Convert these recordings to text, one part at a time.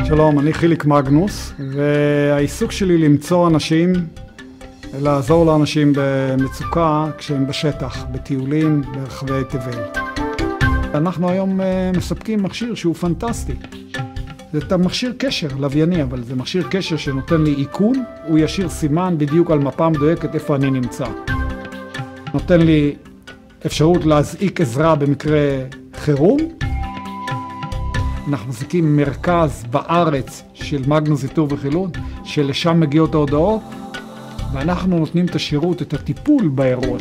שלום, אני חיליק מגנוס, והעיסוק שלי למצוא אנשים, לעזור לאנשים במצוקה כשהם בשטח, בטיולים ברחבי תבל. אנחנו היום מספקים מכשיר שהוא פנטסטי. זה מכשיר קשר לווייני, אבל זה מכשיר קשר שנותן לי איכון, הוא ישיר סימן בדיוק על מפה מדויקת איפה אני נמצא. נותן לי אפשרות להזעיק עזרה במקרה חירום. אנחנו מחזיקים מרכז בארץ של מגנוס איתור וחילוץ, שלשם מגיעות ההודעות, ואנחנו נותנים את השירות, את הטיפול באירוע.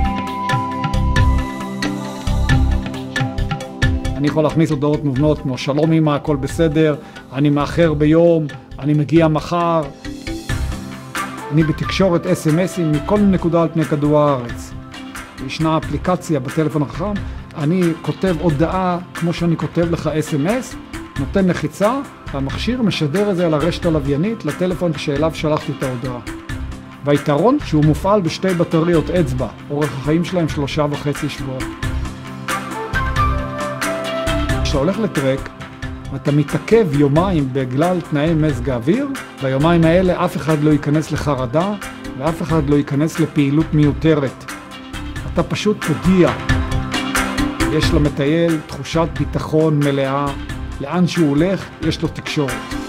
אני יכול להכניס הודעות מובנות כמו שלום אמא, הכל בסדר, אני מאחר ביום, אני מגיע מחר. אני בתקשורת SMS'ים מכל נקודה על פני כדור הארץ. ישנה אפליקציה בטלפון החכם, אני כותב הודעה כמו שאני כותב לך SMS, נותן לחיצה, והמכשיר משדר את זה על הרשת הלוויינית לטלפון שאליו שלחתי את ההודעה. והיתרון שהוא מופעל בשתי בטריות אצבע, אורך החיים שלהם 3.5 שבועות. כשאתה הולך לטרק, אתה מתעכב יומיים בגלל תנאי מזג האוויר, ביומיים האלה אף אחד לא ייכנס לחרדה, ואף אחד לא ייכנס לפעילות מיותרת. אתה פשוט תודיע. יש למטייל תחושת ביטחון מלאה, לאן שהוא הולך יש לו תקשורת.